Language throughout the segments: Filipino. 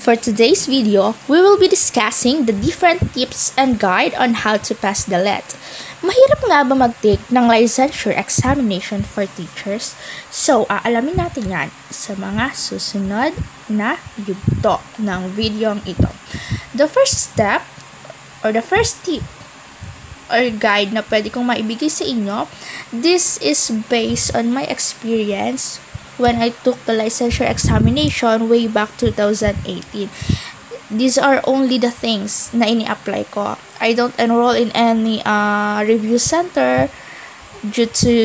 For today's video, we will be discussing the different tips and guide on how to pass the LET. Mahirap nga ba mag-take ng licensure examination for teachers? So, aalamin natin yan sa mga susunod na yugto ng videong ito. The first step, or the first tip, or guide na pwede kong maibigay sa inyo, this is based on my experience when I took the licensure examination way back 2018. These are only the things na ini-apply ko. I don't enroll in any review center due to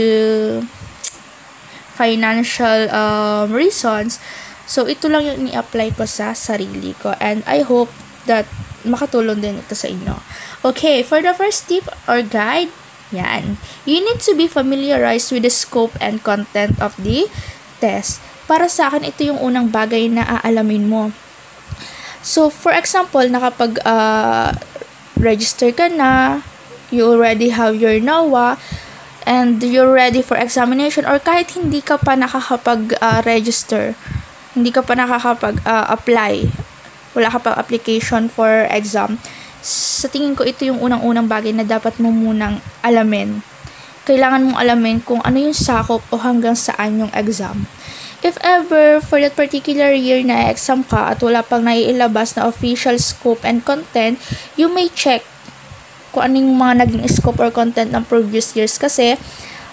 financial reasons. So, ito lang yung ini-apply ko sa sarili ko. And I hope that makatulong din ito sa inyo. Okay, for the first tip or guide, yan. You need to be familiarized with the scope and content of the test. Para sa akin, ito yung unang bagay na aalamin mo. So, for example, nakapag register ka na, you already have your NOA, and you're ready for examination, or kahit hindi ka pa nakakapag-register, hindi ka pa nakakapag-apply, wala ka pa application for exam, sa tingin ko, ito yung unang-unang bagay na dapat mo munang alamin. Kailangan mong alamin kung ano yung sakop o hanggang saan yung exam. If ever, for that particular year na exam ka at wala pang naiilabas na official scope and content, you may check kung ano yung mga naging scope or content ng previous years kasi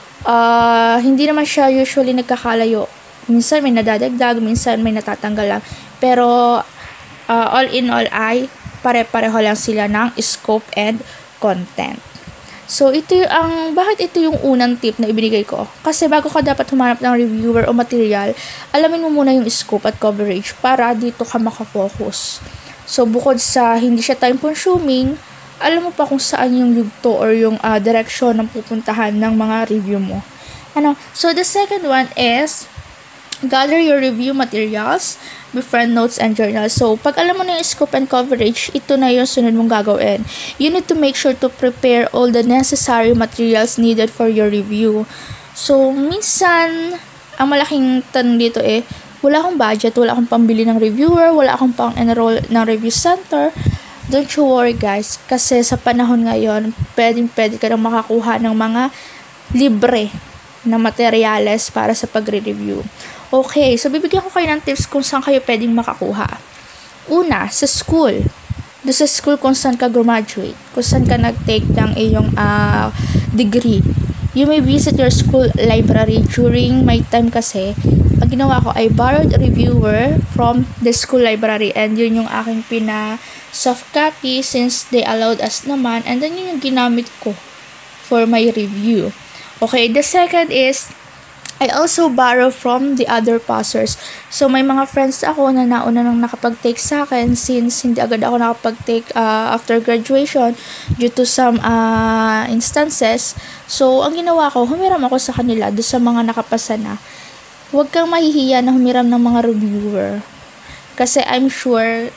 hindi naman siya usually nagkakalayo. Minsan may nadadagdag, minsan may natatanggal lang. Pero all in all ay pare-pareho lang sila ng scope and content. So, bakit ito yung unang tip na ibinigay ko? Kasi bago ka dapat humanap ng reviewer o material, alamin mo muna yung scope at coverage para dito ka makafocus. So, bukod sa hindi siya time-consuming, alam mo pa kung saan yung yugto or yung direksyon ng pupuntahan ng mga review mo. So, the second one is gather your review materials, befriend notes, and journals. So, pag alam mo na yung scope and coverage, ito na yung sunod mong gagawin. You need to make sure to prepare all the necessary materials needed for your review. So, minsan, ang malaking tanong dito wala akong budget, wala akong pambili ng reviewer, wala akong pang-enroll ng review center. Don't you worry guys, kasi sa panahon ngayon, pwede ka nang makakuha ng mga libre na materyales para sa pagre-review. Okay, so bibigyan ko kayo ng tips kung saan kayo pwedeng makakuha. Una, sa school. Doon sa school kung saan ka graduate, kung saan ka nag-take ng iyong degree. You may visit your school library. During my time kasi, ang ginawa ko ay borrowed a reviewer from the school library, and yun yung aking soft copy since they allowed us naman, and then yun yung ginamit ko for my review. Okay, the second is I also borrow from the other passers. So, may mga friends ako na nauna nang nakapag-take sa akin since hindi agad ako nakapag-take after graduation due to some instances. So, ang ginawa ko, humiram ako sa kanila doon sa mga nakapasa na. Huwag kang mahihiya na humiram ng mga reviewer. Kasi I'm sure,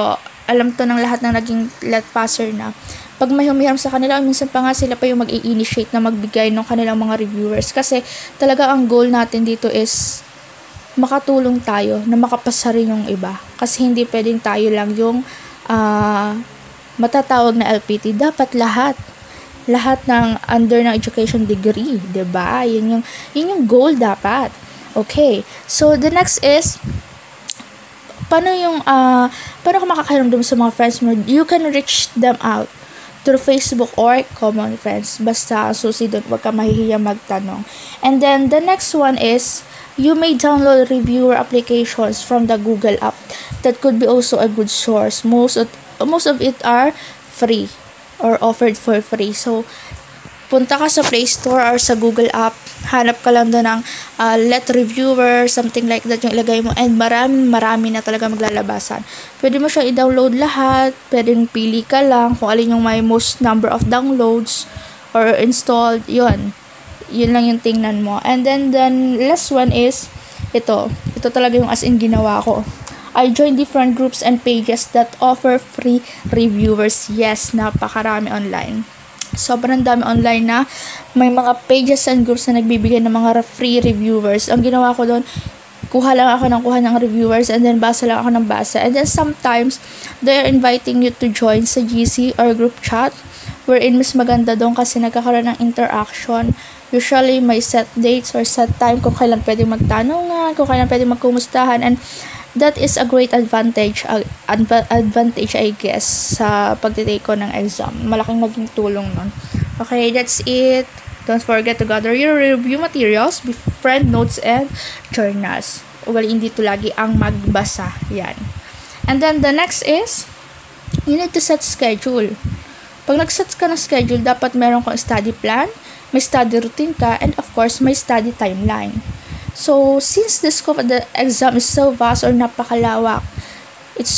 alam to ng lahat ng naging let passer na. Pag may humiram sa kanila, minsan pa nga sila pa yung mag-i-initiate na magbigay ng kanilang mga reviewers. Kasi talaga ang goal natin dito is makatulong tayo na makapasa rin yung iba. Kasi hindi pwedeng tayo lang yung matatawag na LPT. Dapat lahat ng under ng education degree, 'di ba? Yun yung goal dapat. Okay. So the next is paano ka makakahiram sa mga friends mo? You can reach them out through Facebook or common friends. Basta susi doon, huwag ka mahihiya magtanong. And then, the next one is, you may download reviewer applications from the Google app. That could be also a good source. Most of it are free or offered for free. So, punta ka sa Play Store or sa Google app, hanap ka lang doon ng let reviewer, something like that yung ilagay mo, and marami na talaga maglalabasan. Pwede mo siya i-download lahat, pwedeng pili ka lang kung alin yung may most number of downloads or installed, yun lang yung tingnan mo. And then the last one is ito talaga yung as in ginawa ko. I joined different groups and pages that offer free reviewers. Yes, napakarami online. Sobrang dami online na may mga pages and groups na nagbibigay ng mga free reviewers. Ang ginawa ko doon, kuha ng reviewers, and then basa lang ako ng basa. And then sometimes, they are inviting you to join sa GC or group chat, wherein mas maganda doon kasi nagkakaroon ng interaction. Usually, may set dates or set time kung kailan pwedeng magtanungan, kung kailan pwedeng magkumustahan, and that is a great advantage I guess sa pagtitake ko ng exam. Malaking naging tulong nun. Okay, that's it. Don't forget to gather your review materials, befriend notes, and journals. Ugaliin dito lagi ang magbasa. Yan. And then the next is, you need to set schedule. Pag nag-set ka ng schedule, dapat meron kang study plan, may study routine ka, and of course, may study timeline. So, since the scope of the exam is so vast or napakalawak, it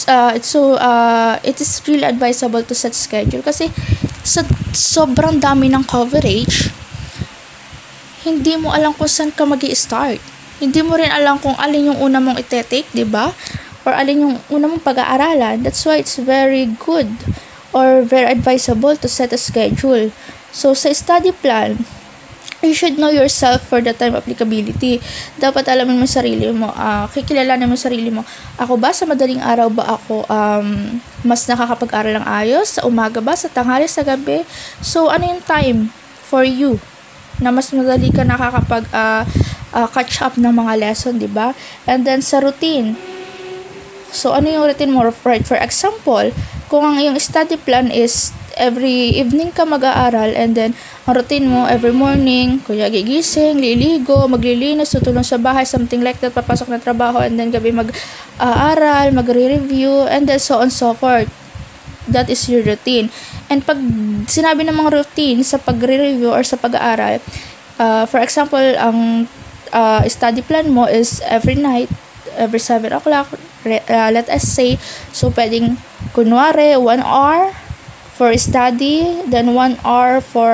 is really advisable to set schedule kasi sa sobrang dami ng coverage, hindi mo alam kung saan ka mag-i-start. Hindi mo rin alam kung alin yung una mong ite-take, di ba? Or alin yung una mong pag-aaralan. That's why it's very good or very advisable to set a schedule. So, sa study plan, you should know yourself for the time applicability. Dapat alamin mo sarili mo, kikilalanin mo sarili mo. Ako ba, sa madaling araw ba ako mas nakakapag-aral ng ayos? Sa umaga ba? Sa tanghali? Sa gabi? So, ano yung time for you na mas madali ka nakakapag catch up ng mga lesson, di ba? And then, sa routine. So, ano yung routine mo? Right, for example, kung ang iyong study plan is every evening ka mag-aaral, and then ang routine mo every morning, kuya gigising, liligo, maglilinis, tutulong sa bahay, something like that, papasok na trabaho, and then gabi mag-aaral, magre-review, and then so on so forth. That is your routine. And pag sinabi ng mga routine sa pagre-review or sa pag-aaral, for example, ang study plan mo is every night, every 7 o'clock, let us say, so pwedeng kunwari 1 hour for study, then 1 hour for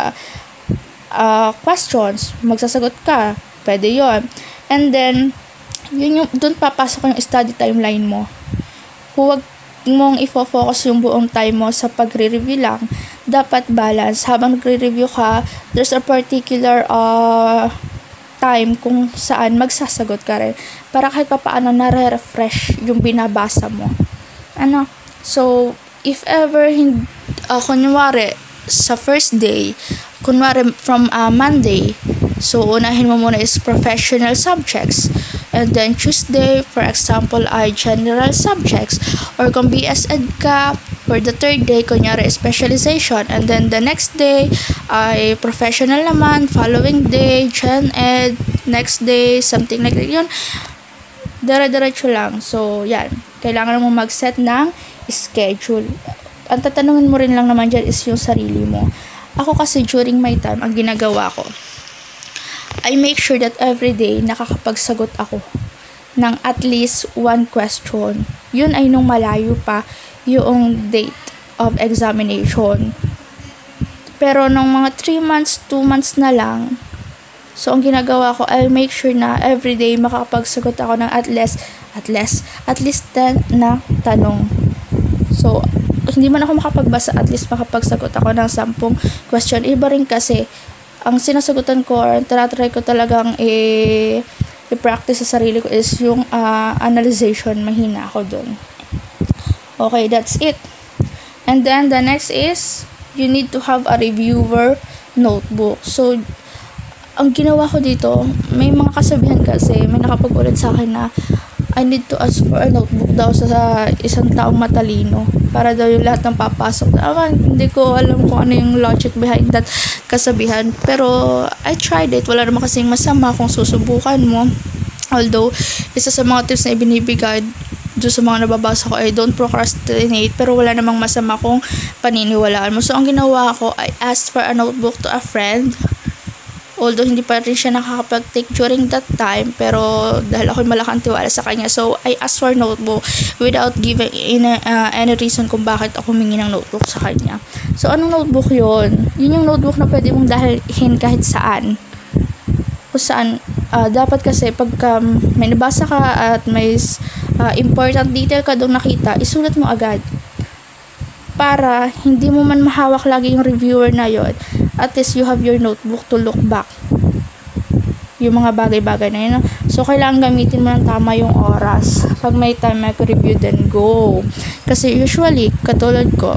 questions. Magsasagot ka. Pwede yon. And then, yun yung, doon papasok yung study timeline mo. Huwag mong ifo-focus yung buong time mo sa pagre-review lang. Dapat balance. Habang nagre-review ka, there's a particular time kung saan magsasagot ka rin. Para kahit papaano nare-refresh yung binabasa mo. So, if ever, kunwari, sa first day, kunwari from Monday, so unahin mo muna is professional subjects. And then Tuesday, for example, ay general subjects. Or kung BS Ed ka, for the third day, kunyari specialization. And then the next day, ay professional naman. Following day, Gen Ed. Next day, something like that. Yun, dire-diretso lang. So, yan. Kailangan mo mag-set ng schedule. Ang tatanungin mo rin lang naman dyan is yung sarili mo. Ako kasi during my time, ang ginagawa ko, I make sure that every day nakakapagsagot ako ng at least 1 question. Yun ay nung malayo pa yung date of examination. Pero nung mga 3 months, 2 months na lang, so ang ginagawa ko, I'll make sure na every day makakapagsagot ako ng at least 10 na tanong. So, hindi man ako makapagbasa, at least makapagsagot ako ng 10 question. Iba rin kasi, ang sinasagutan ko, or tinatry ko talagang i-practice sa sarili ko is yung analyzation. Mahina ako dun. Okay, that's it. And then, the next is, you need to have a reviewer notebook. So, ang ginawa ko dito, may mga kasabihan kasi, may nakapag-ulit sa akin na, I need to ask for a notebook daw sa isang taong matalino para daw yung lahat ng papasok. Hindi ko alam kung ano yung logic behind that kasabihan. Pero, I tried it. Wala naman kasing masama kung susubukan mo. Although, isa sa mga tips na ibinibigay doon sa mga nababasa ko ay don't procrastinate. Pero wala namang masama kung paniniwalaan mo. So, ang ginawa ko, I asked for a notebook to a friend. Although hindi pa rin siya nakakapag-take during that time, pero dahil ako'y malaking tiwala sa kanya, so I asked for notebook without giving any reason kung bakit ako humingi ng notebook sa kanya. So, anong notebook yun? Yun yung notebook na pwede mong dalhin kahit saan. Kung saan, dapat kasi pagka may nabasa ka at may important detail ka doon nakita, isulat mo agad. Para hindi mo man mahawak lagi yung reviewer na yon, at least you have your notebook to look back. yung mga bagay-bagay na yun. So, kailangan gamitin mo ng tama yung oras. Pag may time mag-review, then go. Kasi usually, katulad ko,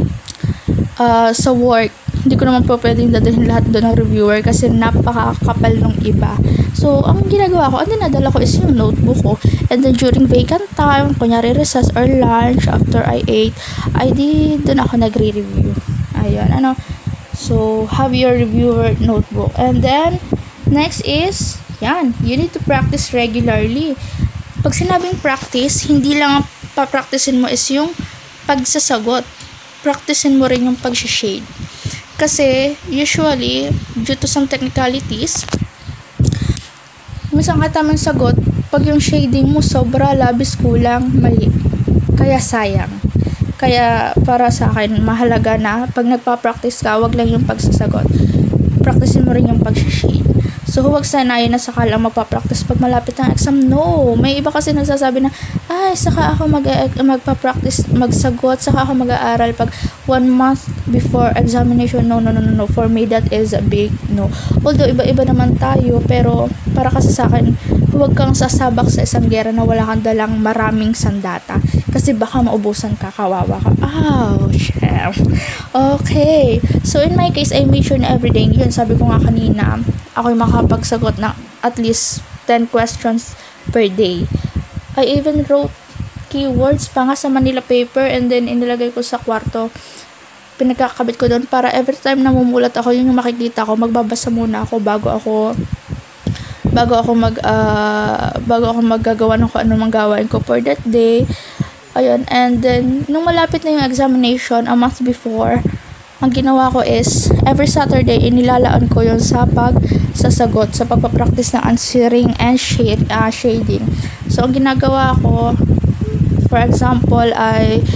sa work, hindi ko naman po pwedeng dadalhin lahat doon ng reviewer kasi napakakapal ng iba. So, ang ginagawa ko, ang dinadala ko is yung notebook ko. And then, during vacant time, kunyari recess or lunch, after I ate, doon ako nagre-review. Ayun, So, have your reviewer notebook. And then, next is, you need to practice regularly. Pag sinabing practice, hindi lang pa-practicein mo is yung pagsasagot. Practicein mo rin yung pag-shade. Kasi, usually, due to some technicalities, minsan ka tamang sagot, pag yung shading mo sobra, labis, kulang, mali. Kaya sayang. Kaya, para sa akin, mahalaga na, pag nagpa-practice ka, wag lang yung pagsasagot. Practicein mo rin yung pag-shade. So, huwag sanayin na saka lang magpa-practice pag malapit ang exam. No! May iba kasi nagsasabi na, saka ako magpa-practice, magsagot, saka ako mag-aaral pag 1 month before examination. No. For me, that is a big no. Although, iba-iba naman tayo, pero para kasi sa akin, huwag kang sasabak sa isang gera na wala kang dalang maraming sandata. Kasi baka maubusan ka, kawawa ka. Ouch! Okay. So, in my case, I made sure na everyday, yun, sabi ko nga kanina, ako yung makapagsagot ng at least 10 questions per day. I even wrote keywords pa nga sa Manila paper and then inilagay ko sa kwarto. Pinagkakabit ko doon para every time na mumulat ako, yun yung makikita ko, magbabasa muna ako bago ako maggagawa ng kung anong gawain ko for that day. Ayun, and then nung malapit na yung examination a month before, ang ginawa ko is every Saturday inilalaan ko yung sa pagsasagot, sa pagpapractice ng answering and shading. So ang ginagawa ko, for example, ay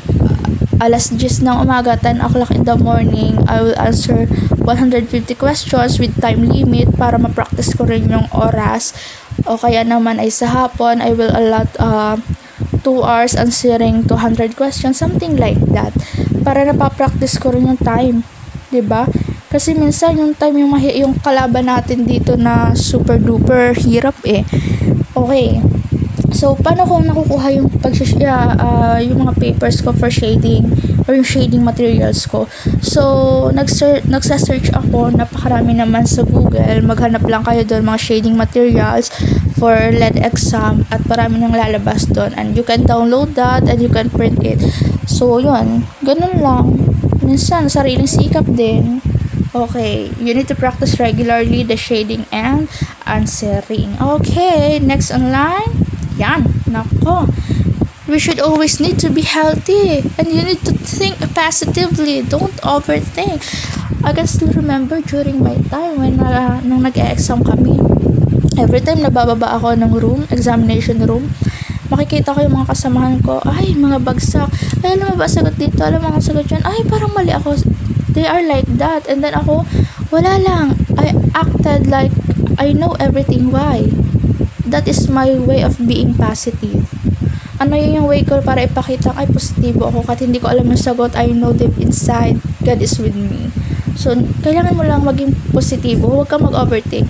alas 10 ng umaga, 10 o'clock in the morning, I will answer 150 questions with time limit para ma-practice ko rin yung oras. O kaya naman ay sa hapon, I will allot 2 hours answering 200 questions, something like that. Para napapractice ko rin yung time. 'Di ba? Kasi minsan yung time yung kalaban natin dito na super duper hirap eh. Okay. So, paano ko nakukuha yung yung mga papers ko for shading or yung shading materials ko? So, nagsa-search ako, napakarami naman sa Google. Maghanap lang kayo doon mga shading materials for lead exam at marami nang lalabas doon. And you can download that and you can print it. So, yun. Ganun lang. Minsan, sariling sikap din. Okay, you need to practice regularly the shading and answering. Okay, next online. Nako. We should always need to be healthy and you need to think positively. Don't overthink. I can still remember during my time when nung nag-e-exam kami. Every time nabababa ako ng examination room, makikita ko yung mga kasamahan ko, mga bagsak. Alam mo ba sagot dito? Alam mo ang sagot dyan? Parang mali ako. They are like that. And then ako, wala lang. I acted like I know everything. Why? That is my way of being positive. Yun yung way ko para ipakita positibo ako kahit hindi ko alam yung sagot. I know deep inside God is with me. So, kailangan mo lang maging positibo. Huwag kang mag-overthink.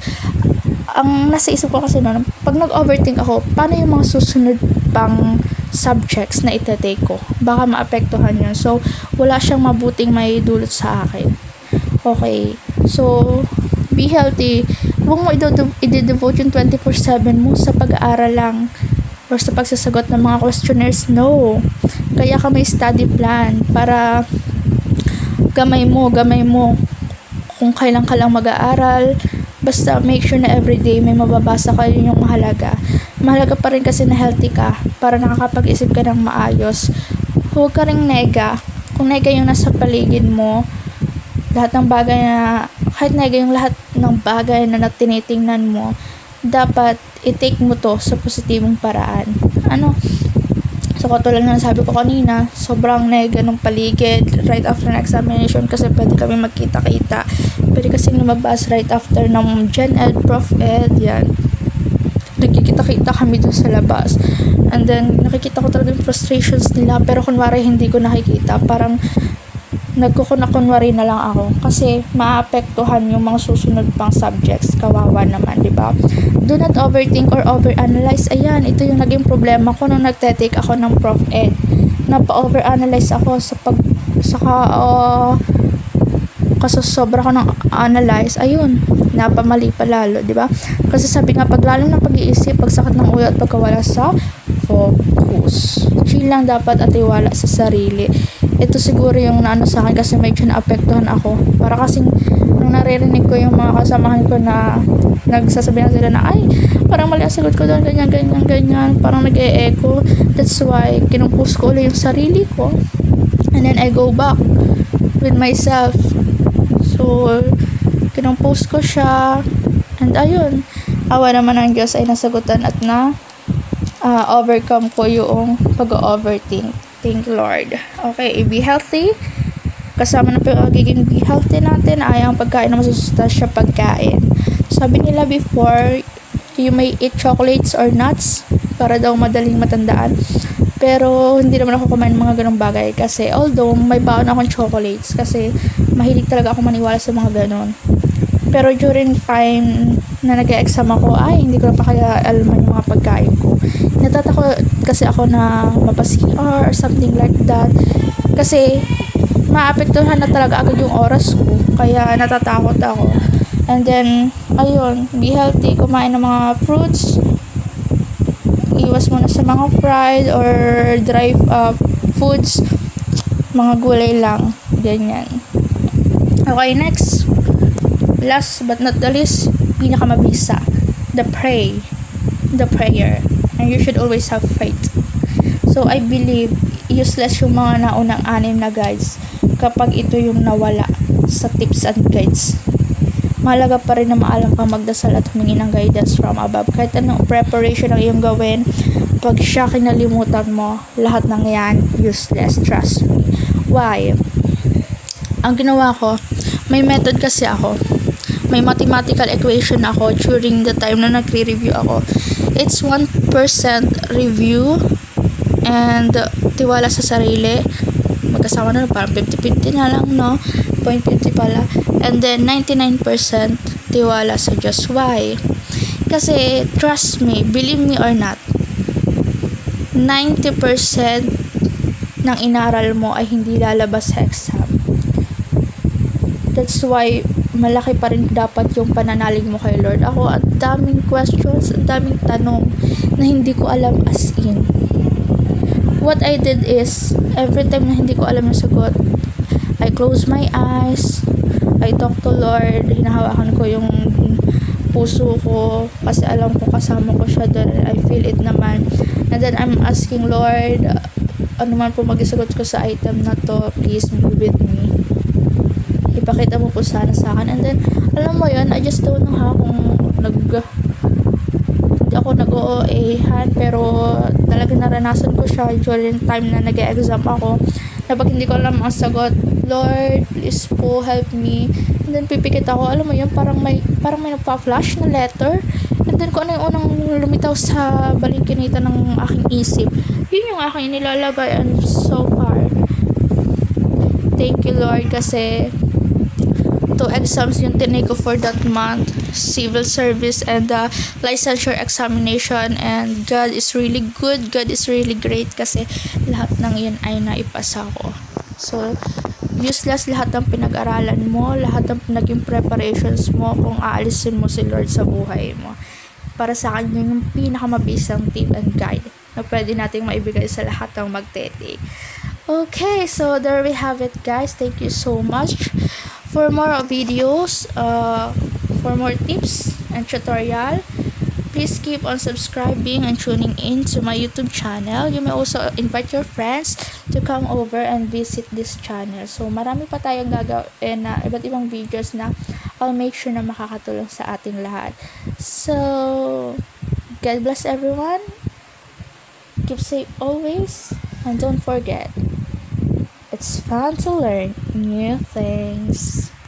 Ang nasa isip ko kasi noon, pag nag-overthink ako, paano yung mga susunod pang subjects na itatake ko? Baka maapektuhan yun. So, wala siyang mabuting may dulot sa akin. Okay. So, be healthy. Huwag mo i-devote yung 24/7 mo sa pag-aaral lang or sa pagsasagot ng mga questionnaires. No. Kaya ka may study plan para gamay mo kung kailan ka lang mag-aaral. Basta make sure na everyday may mababasa ka, yun yung mahalaga. Mahalaga pa rin kasi na healthy ka para nakakapag-isip ka ng maayos. Huwag ka ring nega. Kung nega yung nasa paligid mo, lahat ng bagay na kahit nega yung lahat ng bagay na tinitingnan mo, dapat i-take mo to sa positibong paraan. So, katulad na sabi ko kanina, sobrang nega ng paligid right after ng examination kasi pwede kami magkita-kita. Pwede kasi lumabas right after ng Gen Ed, Prof Ed, yan. Nagkikita-kita kami dun sa labas. And then, nakikita ko talaga yung frustrations nila, pero kunwari hindi ko nakikita. Parang, nagkukunwari na lang ako kasi maapektuhan yung mga susunod pang subjects. Kawawa naman, di ba? Do not overthink or overanalyze. Ayan, ito yung naging problema ko nung nagte-take ako ng Prof Ed. Napa-overanalyze ako kasi sobra ko ng analyze. Ayun, napamali pa lalo, di ba? Kasi sabi nga, pag lalo ng pag-iisip, pagsakit ng ulo at pagkawala sa focus. Chill lang dapat at iwala sa sarili. Ito siguro yung naano sa akin kasi medyo naapektuhan ako. Para kasing nung naririnig ko yung mga kasamahan ko na nagsasabihan sila na ay, parang mali ang sagot ko doon, ganyan. Parang nag-e-echo. That's why kinumpus ko ulit yung sarili ko. And then I go back with myself. So, kinumpus ko siya. And ayun, awa naman ng Diyos ay nasagutan at overcome ko yung pag-overthink. Thank Lord. Okay, be healthy. Kasama na pagiging be healthy natin ay ang pagkain na masusustansya pagkain. Sabi nila before, you may eat chocolates or nuts para daw madaling matandaan. Pero hindi naman ako kumain ng mga ganong bagay kasi although may baon akong chocolates kasi mahilig talaga ako maniwala sa mga ganon. Pero during time na nag-exam ako, ay hindi ko na pa kaya alaman yung mga pagkain ko. Natatakot kasi ako na mapa-CR or something like that. Kasi maapektuhan na talaga agad yung oras ko. Kaya natatakot ako. And then, ayun, be healthy, kumain ng mga fruits. Iwas muna sa mga fried or dry foods. Mga gulay lang. Ganyan. Okay, next. Last but not the least, pinakamabisa. The prayer. And you should always have faith. So, I believe, useless yung mga naunang 6 na guides kapag ito yung nawala sa tips and guides. Mahalaga pa rin na maalam kang magdasal at humingi ng guidance from above. Kahit anong preparation ang iyong gawin, pag siya kinalimutan mo, lahat ng yan, useless. Trust me. Why? Ang ginawa ko, may method kasi ako. May mathematical equation ako during the time na nagre-review ako. It's 1% review and tiwala sa sarili. Magkasama na parang 50-50 na lang, no? 0.50 pala. And then 99% tiwala sa Diyos. Why? Kasi trust me, believe me or not, 90% ng inaral mo ay hindi lalabas sa exam. That's why malaki pa rin dapat yung pananalig mo kay Lord. Ako, ang daming questions, ang daming tanong na hindi ko alam as in. What I did is, every time na hindi ko alam yung sagot, I close my eyes, I talk to Lord, hinahawakan ko yung puso ko, kasi alam ko kasama ko siya doon, I feel it naman. And then I'm asking Lord, ano man po mag-isagot ko sa item na to, please be with me. Ipakita mo po sana sa akin. And then, alam mo yun, I just don't know how kung hindi ako nag-OA-han, pero talaga naranasan ko siya during time na nag-exam ako, na pag hindi ko alam ang sagot, Lord, please po, help me. And then, pipikit ako, alam mo yun, parang may nagpa-flash na letter. And then, kung ano yung unang lumitaw sa balingkinita ng aking isip, yun yung aking nilalagay. And so far, thank you, Lord, kasi 2 exams yung tinake ko for that month, civil service and licensure examination, and God is really good, God is really great kasi lahat ng yun ay naipasa ko. So, useless lahat ng pinag-aralan mo, lahat ng naging preparations mo kung aalisin mo si Lord sa buhay mo. Para sa akin, yun yung pinakamabisang tip and guide na pwede nating maibigay sa lahat ng magte-take. Okay, so there we have it, guys. Thank you so much. For more videos, for more tips and tutorial, please keep on subscribing and tuning in to my YouTube channel. You may also invite your friends to come over and visit this channel. So, marami pa tayong gagawin na iba't ibang videos na I'll make sure na makakatulong sa ating lahat. So, God bless everyone. Keep safe always. And don't forget, it's fun to learn new things.